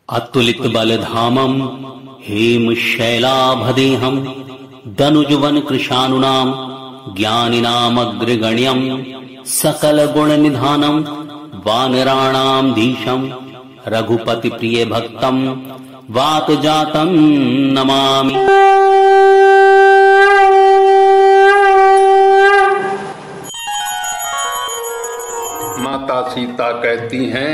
अतुलित बलधामं हेमशैलाभदेहं दनुजवन कृशानुनां ज्ञानिनामग्रगण्यं सकलगुणनिधानं वानराणां धीशं रघुपति प्रिय भक्तं वातजातं नमामि। माता सीता कहती हैं,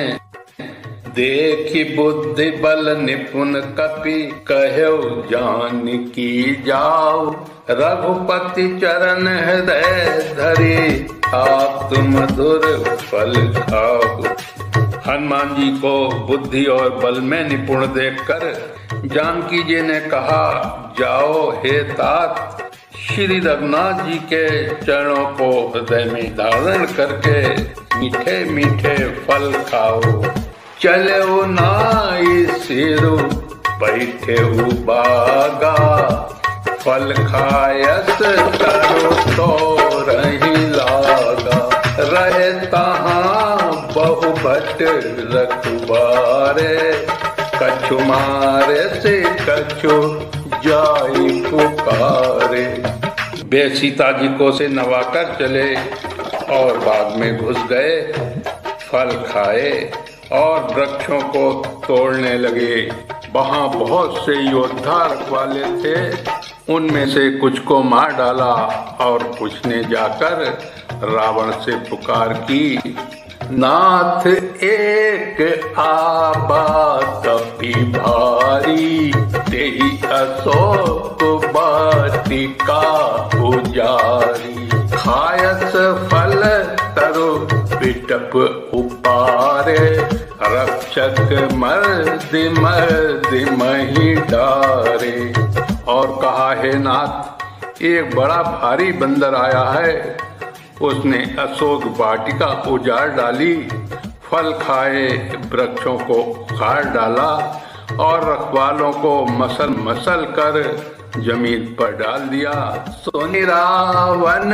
देखी बुद्धि बल निपुण कपि कहो जानकी जाओ, रघुपति चरण हृदय धरे आप्त मधुर फल खाओ। हनुमान जी को बुद्धि और बल में निपुण देखकर जानकी जी ने कहा, जाओ हे तात, श्री रघुनाथ जी के चरणों को हृदय में धारण करके मीठे मीठे फल खाओ। चले नाई सिरु बैठे बागा, फल खायस करो तो रही लागा। रहे तहाँ बहु भट रखबारे, कछु मारे से कछु जाई पुकारे। वे सीता जी को से नवाकर चले और बाग में घुस गए, फल खाए और वृक्षों को तोड़ने लगे। वहाँ बहुत से योद्धा रखवाले थे, उनमें से कुछ को मार डाला और कुछ ने जाकर रावण से पुकार की, नाथ एक आबा कपि भारी, तेहि अशोक वाटिका उजारी। खायस फल तरु बिटप उपारे, रक्षक मर्द मर्द मही डारे। और कहा, हे नाथ, एक बड़ा भारी बंदर आया है, उसने अशोक वाटिका उजाड़ डाली, फल खाए वृक्षों को उखाड़ डाला और रखवालों को मसल मसल कर जमीन पर डाल दिया। सोनी रावण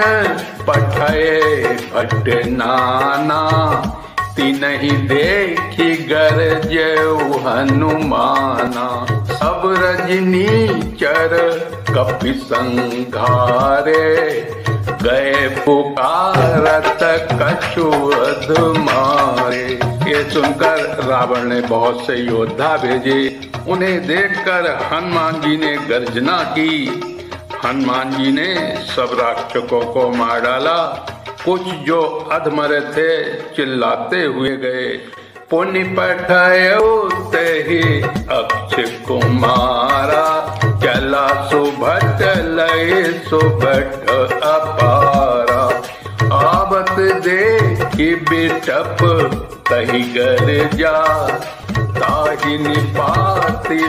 पठये भट नाना, तिनहि देखी गरजे हनुमाना। सब रजनी चर कपि संघारे, गए पुकारत कछु अधमारे। ये सुनकर रावण ने बहुत से योद्धा भेजे। उन्हें देखकर हनुमान जी ने गर्जना की। हनुमान जी ने सब राक्षसों को मार डाला। कुछ जो अधमरे थे चिल्लाते हुए गए, पुनि पठयो तेहि अक्ष कुमारा, चला सुभट लय सुभट अपारा। आवत देखि बिटप तहि गरजा, ताहि निपाति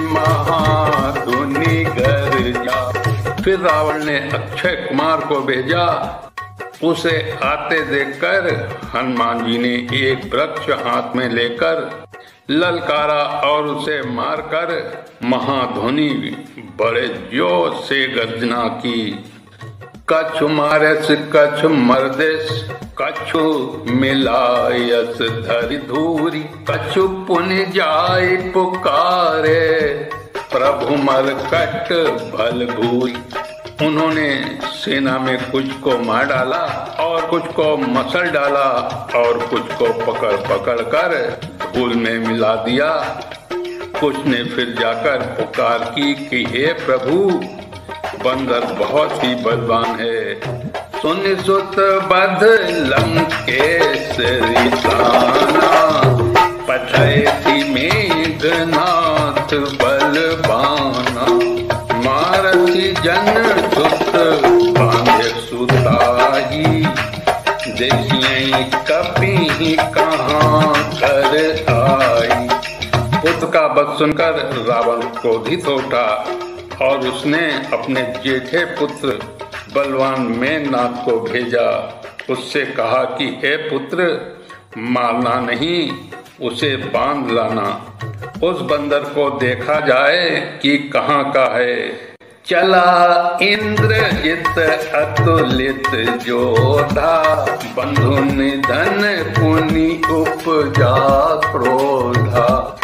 महाधुनि गरजा। फिर रावण ने अक्षय कुमार को भेजा। उसे आते देखकर हनुमान जी ने एक वृक्ष हाथ में लेकर ललकारा और उसे मारकर महाध्वनि बड़े जोर से गर्जना की। कछु मारस कछु मर्देस, कछु मिलायस धरि धूरी। कछु पुनि जाय पुकारे, प्रभु मरकट भल भूरी। उन्होंने सेना में कुछ को मार डाला और कुछ को मसल डाला और कुछ को पकड़ पकड़ कर धूल में मिला दिया। कुछ ने फिर जाकर पुकार की कि हे प्रभु, बंदर बहुत ही बलवान है। सुन सुत बध लंकेश्वरी ताना, पठयति मेघनाथ बलवाना। मारति जन सुत बांधे सुताही, देखिए कपि कहाँ कर आई। पुत्र का वध सुनकर रावण क्रोधित हो उठा और उसने अपने जेठे पुत्र बलवान मेघनाथ को भेजा। उससे कहा कि हे पुत्र, मारना नहीं, उसे बांध लाना। उस बंदर को देखा जाए कि कहाँ का है। चला इंद्रजित अतुलित जोधा, बंधु निधन पुनि उपजा क्रोधा।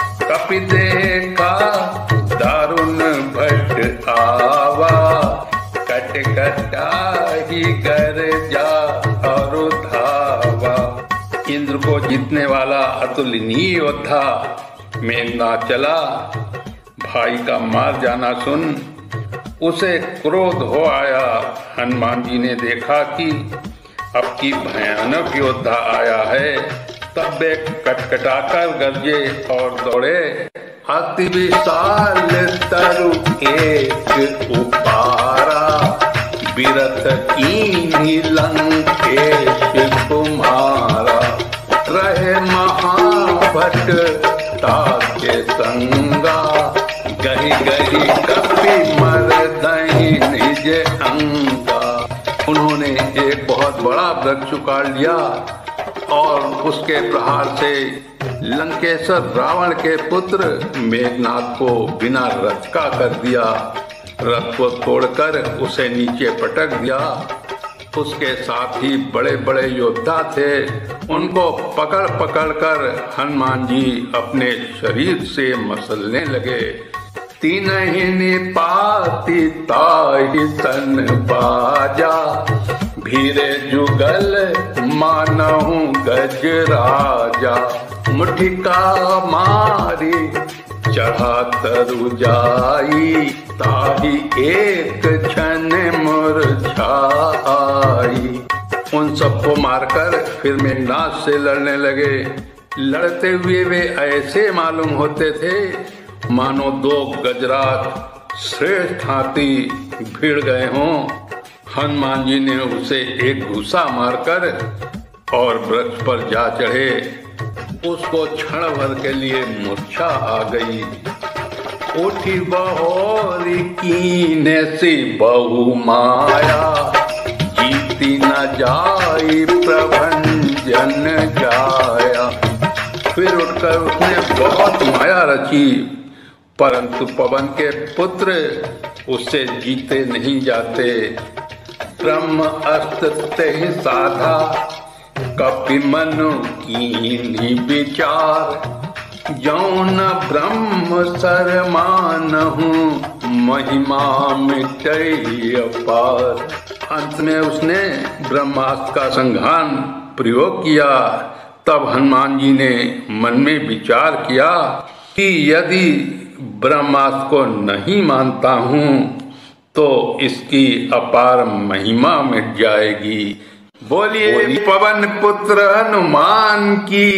कपि देखा दारुण भट आवा, कट कटाही गर्जा और धावा। इंद्र को जीतने वाला अतुलनीय योद्धा मेघनाद चला। भाई का मार जाना सुन उसे क्रोध हो आया। हनुमान जी ने देखा कि अब की भयानक योद्धा आया है, तब वे कटकटाकर गरजे और दौड़े। अति विशाल तरु एक उपारा, बिरथ कीन्ही लंकेश कुमारा। रहे महाभट ताके संगा, गही गही कपि मरदहि निज अंगा। उन्होंने एक बहुत बड़ा वृक्ष उखाड़ लिया और उसके प्रहार से लंकेश्वर रावण के पुत्र मेघनाद को बिना रथ का कर दिया। रथ को तोड़कर उसे नीचे पटक दिया। उसके साथ ही बड़े बड़े योद्धा थे, उनको पकड़ पकड़ कर हनुमान जी अपने शरीर से मसलने लगे। तीनहि निपाति ताहि तन बाजा, भीरे जुगल मानहु गज राजा। मुठिका मारी चढ़ा तरु जाई, ताहि एक क्षण मुरझाई। उन सबको मारकर फिर मेघनाद से लड़ने लगे। लड़ते हुए वे ऐसे मालूम होते थे मानो दो गजराज श्रेष्ठ हाथी भिड़ गए हों। हनुमान जी ने उसे एक घूसा मारकर और वृक्ष पर जा चढ़े। उसको क्षण भर के लिए मूर्छा आ गई। उठी बहोरी कीने सी बहु माया, जीती न जाई प्रभंजन जाया। फिर उठकर उसने बहुत माया रची, परंतु पवन के पुत्र उससे जीते नहीं जाते। ब्रह्म अस्त्र ते साधा, कपि मनु कीन्ही विचार। जौन ब्रह्म सर मानहु, महिमा मिटई अपार। अंत में उसने ब्रह्मास्त्र का संघान प्रयोग किया। तब हनुमान जी ने मन में विचार किया कि यदि ब्रह्मास्त्र को नहीं मानता हूँ तो इसकी अपार महिमा मिट जाएगी। बोलिए पवन पुत्र हनुमान की।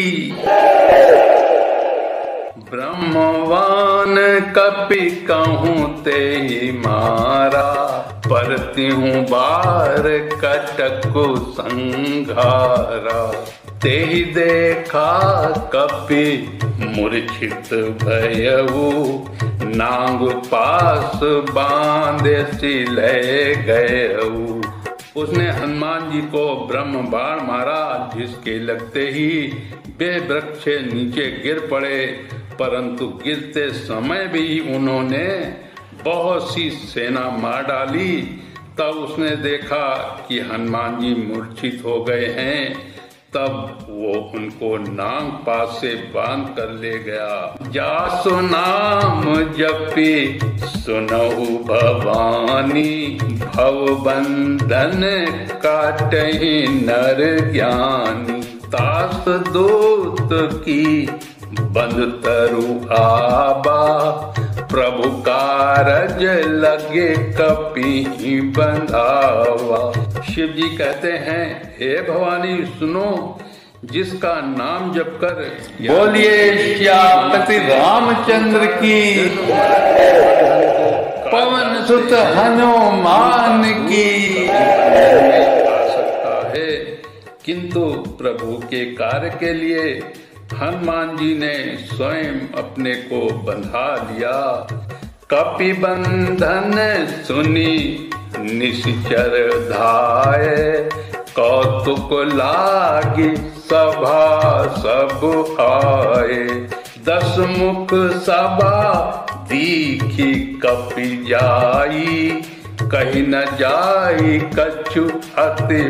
ब्रह्मवान कपि कहूँ ते मारा, परति हूँ बार कटकु संघारा। तेहि देखा कपि मूर्छित भयऊ, नांग पास बांधे सिले गयऊ। उसने हनुमान जी को ब्रह्म बाण मारा, जिसके लगते ही वे वृक्ष से नीचे गिर पड़े। परंतु गिरते समय भी उन्होंने बहुत सी सेना मार डाली। तब उसने देखा कि हनुमान जी मूर्छित हो गए हैं। तब वो उनको नाग पास से बांध कर ले गया। जासु नाम जपी सुनहु भवानी, भव बंधन काटहि नर ज्ञानी। तास दूत की बंद तरु आबा, प्रभु कारज लगे कपि बंधावा। शिव जी कहते हैं, हे भवानी सुनो, जिसका नाम जप कर बोलिए श्यामपति रामचंद्र की, पवन सुत हनुमान की। आ सकता है, किंतु प्रभु के कार्य के लिए हनुमान जी ने स्वयं अपने को बंधा लिया। कपि बंधन सुनी निश्चर धाये, कौतुक लागी सभा सब आए। 10 मुख सभा दीखी कपि जाई, कहीं न जाई कछु अति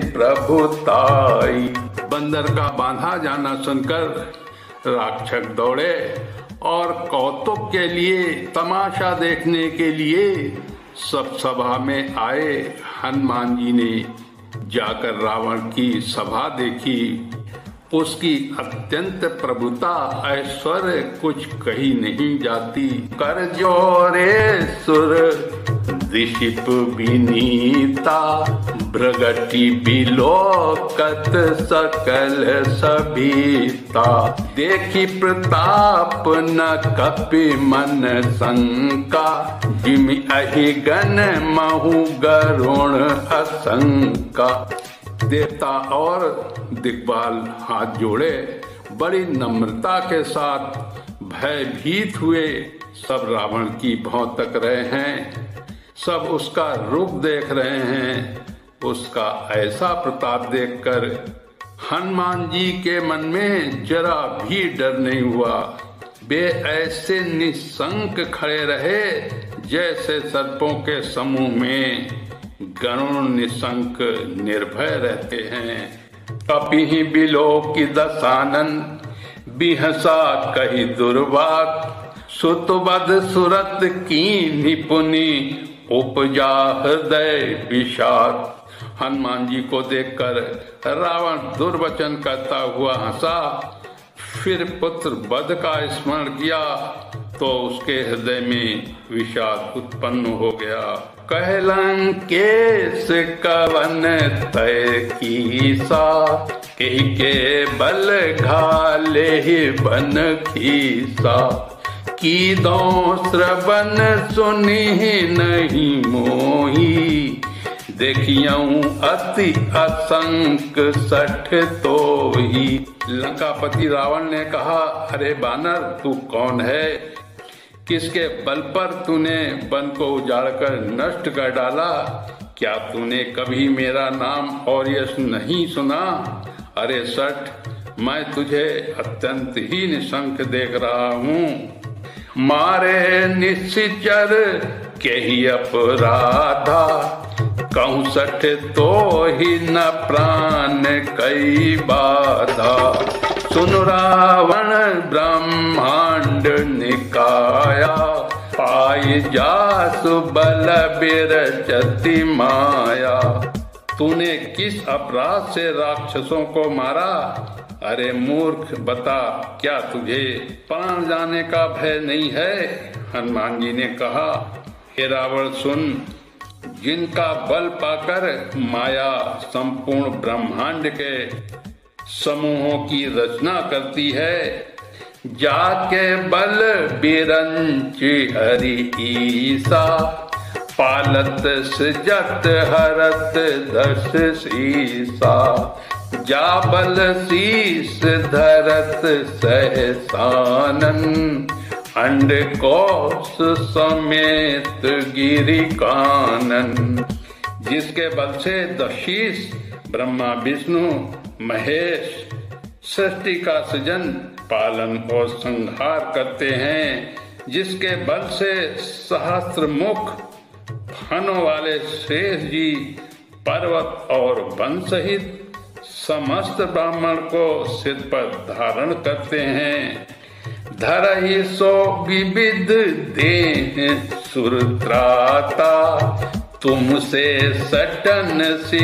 प्रभुताई। बंदर का बांधा जाना सुनकर राक्षस दौड़े और कौतुक के लिए, तमाशा देखने के लिए सब सभा में आए। हनुमान जी ने जाकर रावण की सभा देखी। उसकी अत्यंत प्रभुता, ऐश्वर्य कुछ कही नहीं जाती। कर जोरे सुर दिशिप विनीता, भ्रगटी बिलोकत सकल सभीता। देखी प्रताप न कपि मन शंका, जिमि अहिगन महु गरुण असंका। देवता और दिग्पाल हाथ जोड़े बड़ी नम्रता के साथ भयभीत हुए। सब रावण की भौं तक रहे हैं, सब उसका रूप देख रहे हैं। उसका ऐसा प्रताप देखकर हनुमान जी के मन में जरा भी डर नहीं हुआ। वे ऐसे निशंक खड़े रहे जैसे सर्पों के समूह में गरुण निशंक निर्भय रहते हैं। कपिहि बिलोकि दशानन, बिहसा कही दुर्वाक। सुतवध सुरत की निपुनि, उपजा हृदय विषाद। हनुमान जी को देखकर रावण दुर्वचन करता हुआ हंसा। फिर पुत्र वध का स्मरण किया तो उसके हृदय में विषाद उत्पन्न हो गया। कहलन केस कवन तय कीसा, के बल घाले बन खीसा। की दो श्रवण सुनि नहीं मोही, देखियऊ अति असंक सठ तोही। लंकापति रावण ने कहा, अरे बानर तू कौन है? किसके बल पर तूने वन को उजाड़कर नष्ट कर डाला? क्या तूने कभी मेरा नाम और यश नहीं सुना? अरे सठ, मैं तुझे अत्यंत ही निशंक देख रहा हूँ। मारे निश्चर के ही अपराधा, कहूँ सठ तो ही न प्राण कई बाधा। सुन रावण ब्रह्मांड निकाया, पाई जासु बल बिरचति माया। तूने किस अपराध से राक्षसों को मारा? अरे मूर्ख, बता क्या तुझे प्राण जाने का भय नहीं है? हनुमान जी ने कहा, हे रावण सुन, जिनका बल पाकर माया संपूर्ण ब्रह्मांड के समूहों की रचना करती है, जाके बल बिरंच हरि ईसा। पालत सजत हरत दस शीसा, जा बल शीस धरत सहसानन। अंड कोश समेत गिरि कानन। जिसके बल से दशीस ब्रह्मा विष्णु महेश सृष्टि का सृजन पालन और संहार करते हैं, जिसके बल से सहस्त्र मुख फनों वाले शेष जी पर्वत और वन सहित समस्त ब्राह्मण को सिर पर धारण करते हैं। धरहि सो विविध देह सुरत्राता, तुमसे सटन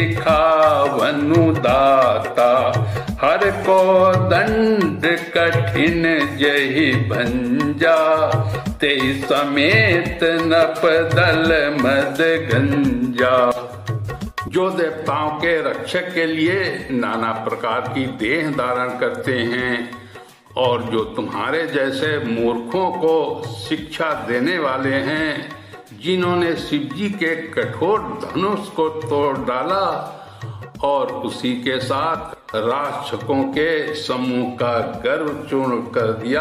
सिखावनु दाता। हर को दंड कठिन जहि भंजा, ते समेत नप दल मद गंजा। जो देवताओं के रक्षक के लिए नाना प्रकार की देह धारण करते हैं और जो तुम्हारे जैसे मूर्खों को शिक्षा देने वाले हैं, जिन्होंने शिव जी के कठोर धनुष को तोड़ डाला और उसी के साथ राक्षसों के समूह का गर्व चूर्ण कर दिया।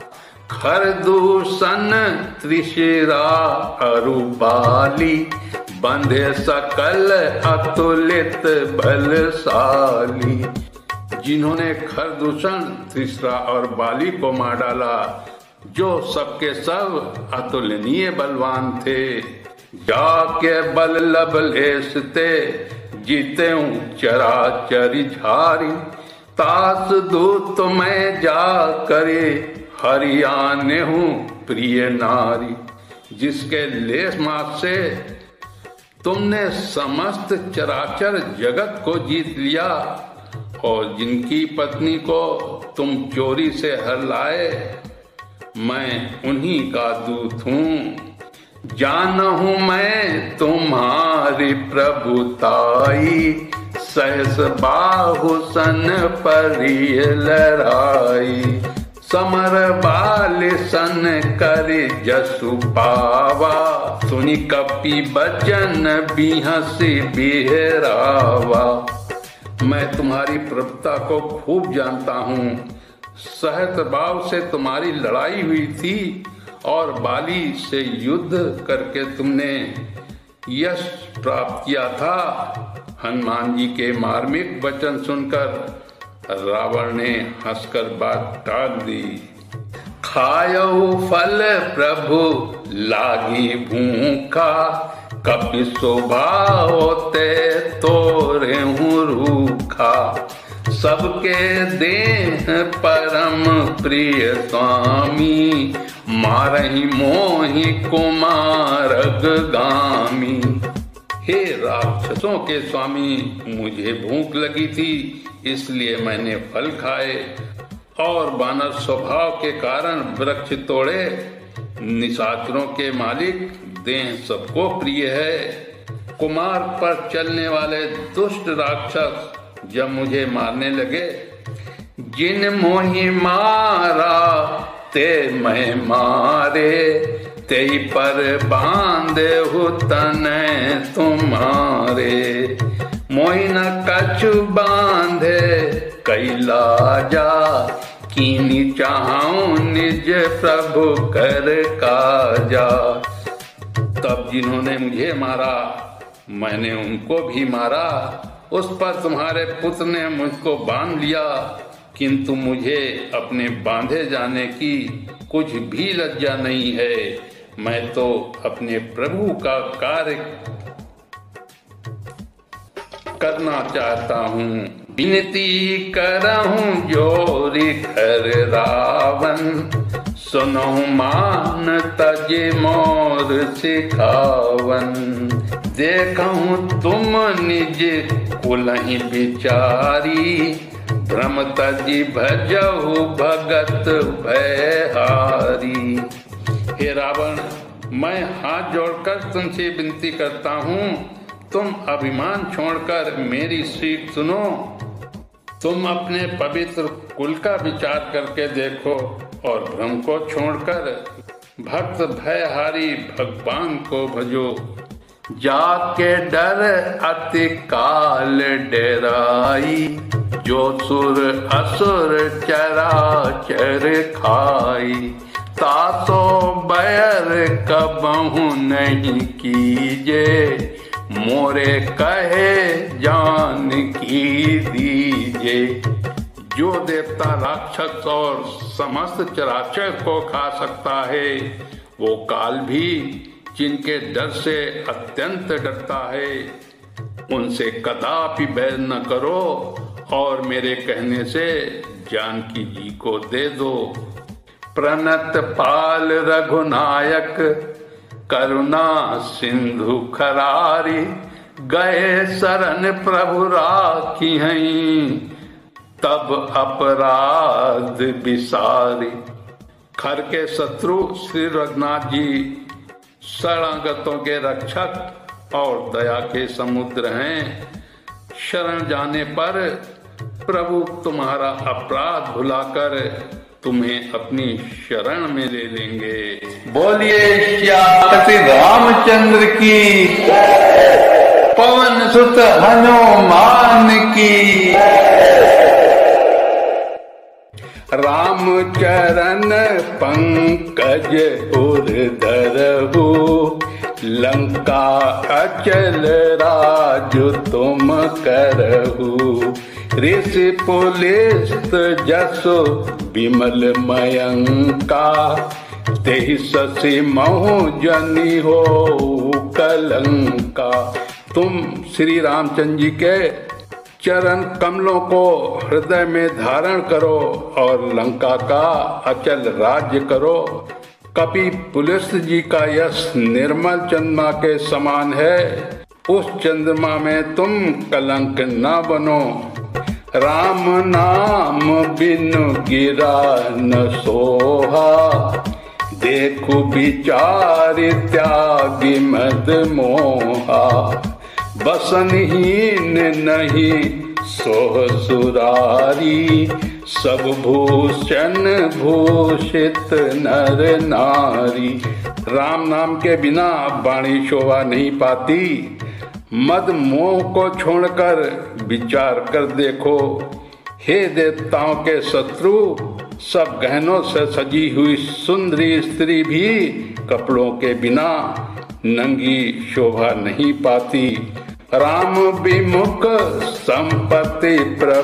खरदूषण त्रिशिरा अरुबाली, बंधे सकल अतुलित बलशाली। जिन्होंने खरदूषण त्रिशिरा और बाली को मार डाला, जो सबके सब अतुलनीय बलवान थे। जाके बल लबलेश ते, जीते चराचरि झारी। तास दूत में जा करे हरियाणे हूँ प्रिय नारी, जिसके लेस मात्र से तुमने समस्त चराचर जगत को जीत लिया और जिनकी पत्नी को तुम चोरी से हर लाए, मैं उन्हीं का दूत हूँ। जानहूँ मैं तुम्हारी प्रभुताई, सहस बाहु सन परिय लड़ाई। समर बाल सन कर जसु पावा, सुनि कपि बचन बिहसी बिहरावा। मैं तुम्हारी प्रभुता को खूब जानता हूँ। सहत भाव से तुम्हारी लड़ाई हुई थी और बाली से युद्ध करके तुमने यश प्राप्त किया था। हनुमान जी के मार्मिक वचन सुनकर रावण ने हंसकर बात टाल दी। खायो फल प्रभु लागी भूखा, कपि स्वभाव होते तोरे हूँ रूखा। सबके देह परम प्रिय स्वामी, मारहि मोहि कुमारग गामी। हे राक्षसों के स्वामी, मुझे भूख लगी थी इसलिए मैंने फल खाए और वानर स्वभाव के कारण वृक्ष तोड़े। निशाचरों के मालिक देह सबको प्रिय है। कुमार पर चलने वाले दुष्ट राक्षस जब मुझे मारने लगे, जिन मोहि मारा ते मैं मारे, तेई पर बांधे हु तने तुम्हारे। मोहि न कछु बांधे कैला जा, कीनी चाहूं निज प्रभु कर काजा। तब जिन्होंने मुझे मारा मैंने उनको भी मारा। उस पर तुम्हारे पुत्र ने मुझको बांध लिया, किंतु मुझे अपने बांधे जाने की कुछ भी लज्जा नहीं है। मैं तो अपने प्रभु का कार्य करना चाहता हूँ। विनती करहूँ जोरी कर रावण, सुनो मान तजे मोर सिखावन। देखूं तुम निज कुलहि बिचारी, भ्रम तजी भजहु भगत भयहारी। हे रावण, मैं हाथ जोड़कर तुमसे विनती करता हूँ, तुम अभिमान छोड़कर मेरी सीख सुनो। तुम अपने पवित्र कुल का विचार करके देखो और भ्रम को छोड़कर भक्त भयहारी भगवान को भजो। जाके डर अति काल डराई, जो सुर असुर चराचर खाई। तासो बैर कबहु नहीं कीजे, मोरे कहे जान की दीजे। जो देवता राक्षस और समस्त चराचर को खा सकता है, वो काल भी जिनके डर से अत्यंत डरता है, उनसे कदापि बैर न करो और मेरे कहने से जानकी जी को दे दो। प्रणत पाल रघुनायक करुणा सिंधु खरारी, गए शरण प्रभु राखी हैं, तब अपराध विसारी। खर के शत्रु श्री रघुनाथ जी शरणागतों के रक्षक और दया के समुद्र हैं। शरण जाने पर प्रभु तुम्हारा अपराध भुलाकर तुम्हें अपनी शरण में ले लेंगे। बोलिए श्यापति रामचंद्र की, पवन सुत हनुमान की। राम चरण पंकज उर्धरहु, लंका अचल राजु तुम करहु। ऋषि पुलिस्त जसो विमल मयंका, तेहि शशि महु जनि हो कलंका। तुम श्री रामचंद्र जी के चरण कमलों को हृदय में धारण करो और लंका का अचल राज्य करो। कपि पुलस्त जी का यश निर्मल चंद्रमा के समान है, उस चंद्रमा में तुम कलंक न बनो। राम नाम बिनु गिरा न सोहा, देखु विचार त्यागी मद मोहा। बसनहीन नहीं सोह सुरारी, सब भूषण भूषित नर नारी। राम नाम के बिना वाणी शोभा नहीं पाती। मद मोह को छोड़कर विचार कर देखो। हे देवताओं के शत्रु, सब गहनों से सजी हुई सुंदरी स्त्री भी कपड़ों के बिना नंगी शोभा नहीं पाती। राम विमुख संपत्ति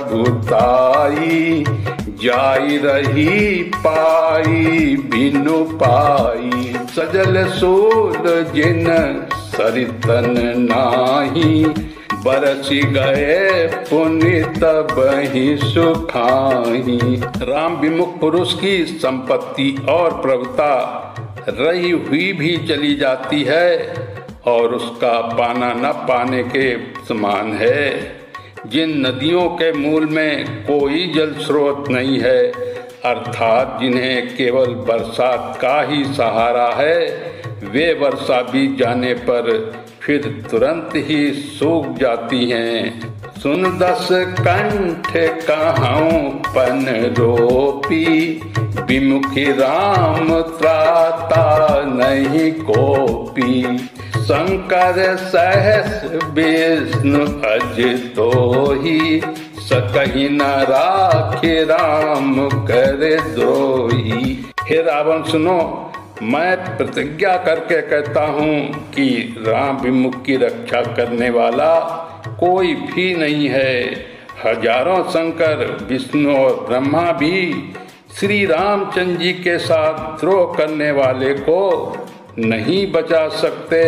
प्रभुताई, जाई रही पाई बिनु पाई। सजल सूल जिन सरितन नाही, बरसी गए पुण्य तब ही सुखाही। राम विमुख पुरुष की संपत्ति और प्रभुता रही हुई भी चली जाती है और उसका पाना न पाने के समान है। जिन नदियों के मूल में कोई जल स्रोत नहीं है, अर्थात जिन्हें केवल बरसात का ही सहारा है, वे वर्षा बीत जाने पर फिर तुरंत ही सूख जाती हैं। सुन दस कंठ कहूँ पन रोपी, विमुखी राम त्राता नहीं कोपी। शंकर सहस विष्णु अजितो ही, सकहि न राखे राम करे द्रोही। हे रावण सुनो, मैं प्रतिज्ञा करके कहता हूँ कि राम विमुख की रक्षा करने वाला कोई भी नहीं है। हजारों शंकर विष्णु और ब्रह्मा भी श्री रामचंद्र जी के साथ द्रोह करने वाले को नहीं बचा सकते।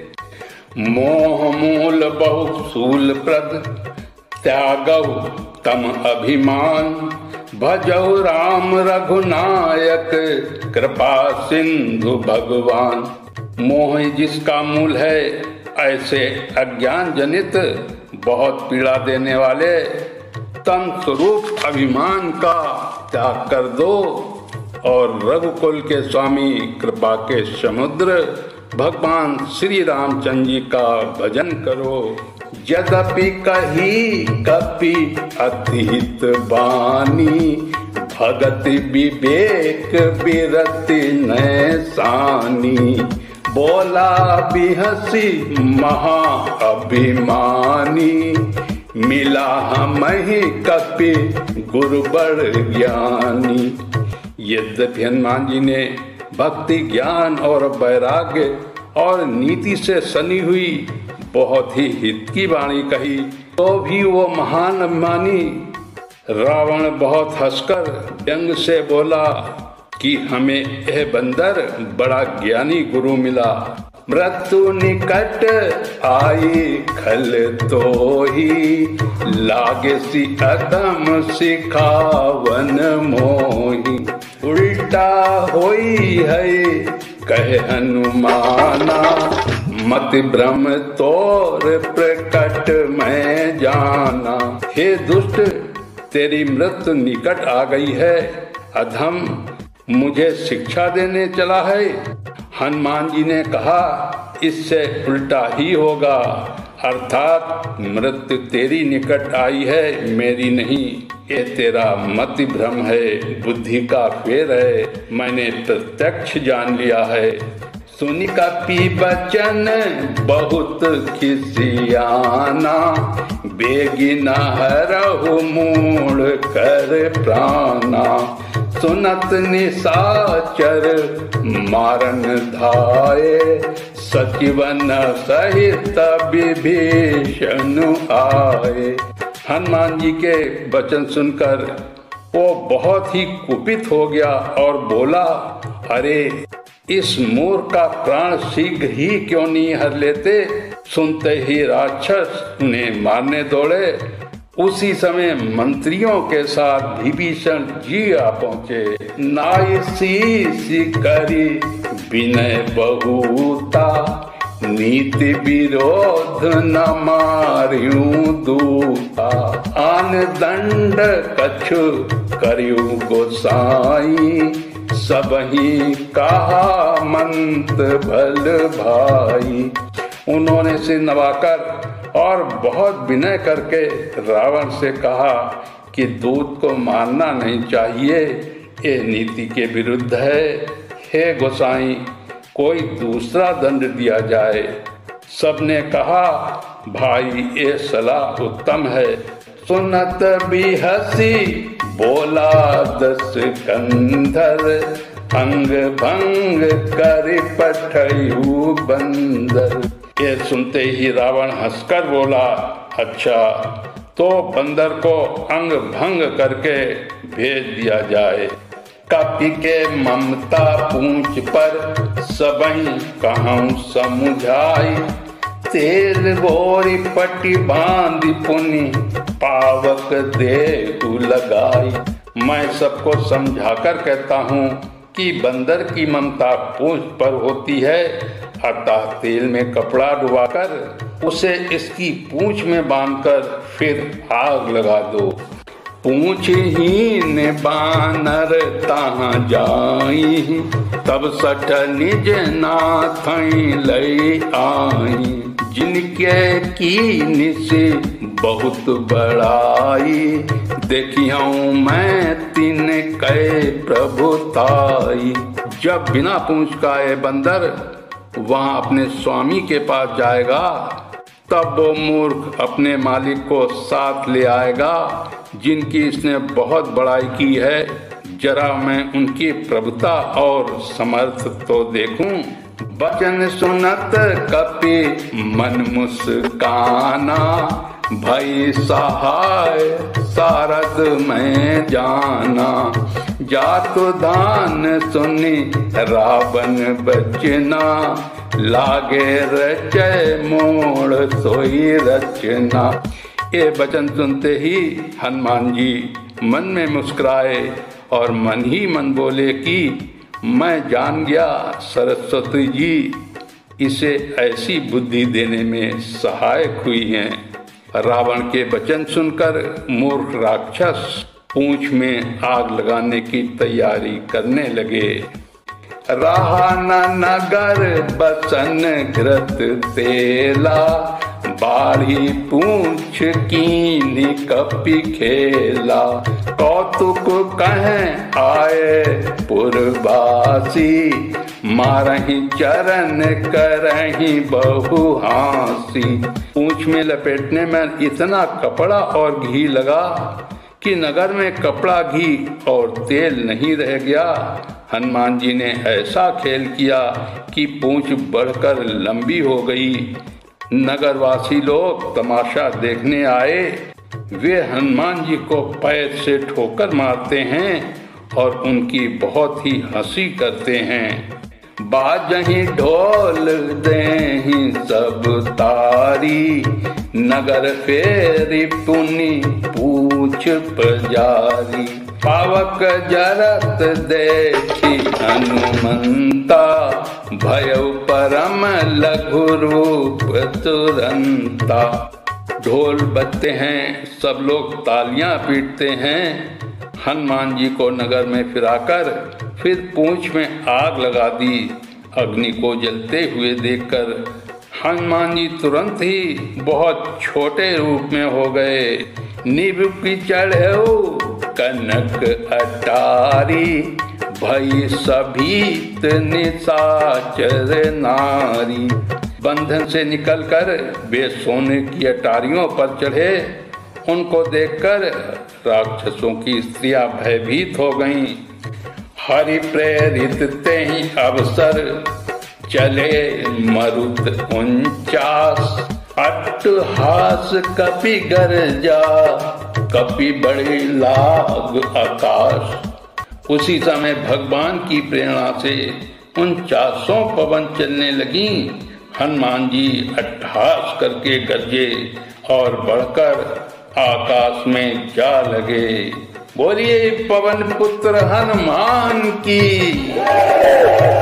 मोह मूल बहु शूल प्रद, त्यागौ तम अभिमान। भजौ राम रघुनायक, कृपा सिंधु भगवान। मोह जिसका मूल है, ऐसे अज्ञान जनित बहुत पीड़ा देने वाले तम स्वरूप अभिमान का त्याग कर दो और रघुकुल के स्वामी कृपा के समुद्र भगवान श्री रामचंद्र जी का भजन करो। यद्यपि कही कपि अतीत बानी, भगत विवेक बिरति नैसानी। बोला बिहसी महा अभिमानी, मिला हमहि कपि गुरु बड़ ज्ञानी। यद्यपि हनुमान जी ने भक्ति ज्ञान और वैराग्य और नीति से सनी हुई बहुत ही हित की वाणी कही, तो भी वो महान अभिमानी रावण बहुत हंसकर व्यंग से बोला कि हमें यह बंदर बड़ा ज्ञानी गुरु मिला। मृत्यु निकट आई खल तो ही, लागे सी अदम सिखावन मोही। उल्टा होई है कहे हनुमाना, मत भ्रम तोर प्रकट मैं जाना। हे दुष्ट, तेरी मृत्यु निकट आ गई है। अधम मुझे शिक्षा देने चला है। हनुमान जी ने कहा, इससे उल्टा ही होगा, अर्थात मृत्यु तेरी निकट आई है, मेरी नहीं। ये तेरा मति भ्रम है, बुद्धि का फेर है, मैंने प्रत्यक्ष जान लिया है। सुनि कपि बचन बहुत खिसियाना, बेगी न हरहु मूढ़ कर प्राणा। सुनत निशाचर मारन धाये, सचिवन सहित विभीषण आए। हनुमान जी के वचन सुनकर वो बहुत ही कुपित हो गया और बोला, अरे इस मूर्ख का प्राण शीघ्र ही क्यों नहीं हर लेते। सुनते ही राक्षस उन्हें मारने दौड़े उसी समय मंत्रियों के साथ विभीषण जी आ पहुंचे। नायसी करी विनय बहुता, नीति विरोध न मारियू दूता। आन दंड कछु करियू गोसाई, सबही कहा मंत भल भाई। उन्होंने सिर नवाकर और बहुत विनय करके रावण से कहा कि दूत को मारना नहीं चाहिए, ये नीति के विरुद्ध है। हे गोसाई, कोई दूसरा दंड दिया जाए। सबने कहा भाई ये सलाह उत्तम है। सुनत भी हंसी बोला दस कंधर, अंग भंग कर पठयू बंदर। ये सुनते ही रावण हंसकर बोला, अच्छा तो बंदर को अंग भंग करके भेज दिया जाए। कपि के ममता पूंछ पर सबही कहूँ समुझाई, तेल बोरी पटी बांध पुनि पावक देहु लगाई। मैं सबको समझाकर कहता हूँ कि बंदर की ममता पूंछ पर होती है, अतः तेल में कपड़ा डुबाकर उसे इसकी पूंछ में बांधकर फिर आग लगा दो। पूंछ हीन बानर तहाँ जाई, तब सठ निज नाथई लई आई। जिनके की निसे बहुत बड़ाई, देखियों मैं तीन कै प्रभुताई। जब बिना पूंछ का ये बंदर वहां अपने स्वामी के पास जाएगा, तब वो मूर्ख अपने मालिक को साथ ले आएगा जिनकी इसने बहुत बड़ाई की है। जरा मैं उनकी प्रभुता और समर्थ तो देखूं। वचन सुनत कपि मन मुस्काना, भई सहाय सारद में जाना। जातु दान सुनी रावण बचना, लागे रचय मोड़ सोई रचना। ये वचन सुनते ही हनुमान जी मन में मुस्कुराए और मन ही मन बोले कि मैं जान गया सरस्वती जी इसे ऐसी बुद्धि देने में सहायक हुई हैं। रावण के वचन सुनकर मूर्ख राक्षस पूंछ में आग लगाने की तैयारी करने लगे। रहा न नगर बसन घृत तेला, बाढ़ी पूंछ कीनी कपि खेला। कौतुक कहें आए पुरवासी, मारही चरण करही बहु हासी। पूंछ में लपेटने में इतना कपड़ा और घी लगा कि नगर में कपड़ा, घी और तेल नहीं रह गया। हनुमान जी ने ऐसा खेल किया कि पूंछ बढ़कर लंबी हो गई। नगरवासी लोग तमाशा देखने आए। वे हनुमान जी को पैर से ठोकर मारते हैं और उनकी बहुत ही हंसी करते हैं। बाजही ढोल देहि सब तारी, नगर फेरी पुनि पूछ पजारी। पावक जरत देखी हनुमंता, भयउ परम लघु रूप तुरंता। ढोल बजते हैं, सब लोग तालियां पीटते हैं। हनुमान जी को नगर में फिराकर फिर पूंछ में आग लगा दी। अग्नि को जलते हुए देखकर हनुमान जी तुरंत ही बहुत छोटे रूप में हो गए। निभ की चढ़ो कनक अटारी, भई सभीत निशाचर नारी। बंधन से निकलकर वे सोने की अटारियों पर चढ़े। उनको देखकर राक्षसों की स्त्रियां भयभीत हो गईं। हरि प्रेरित ते ही अवसर चले मरुत 49, अट्टहास कपि गरजा, कपि बड़े लाग आकाश। उसी समय भगवान की प्रेरणा से 49 पवन चलने लगी। हनुमान जी अट्टहास करके गरजे और बढ़कर आकाश में जा लगे। बोलिए पवन पुत्र हनुमान की।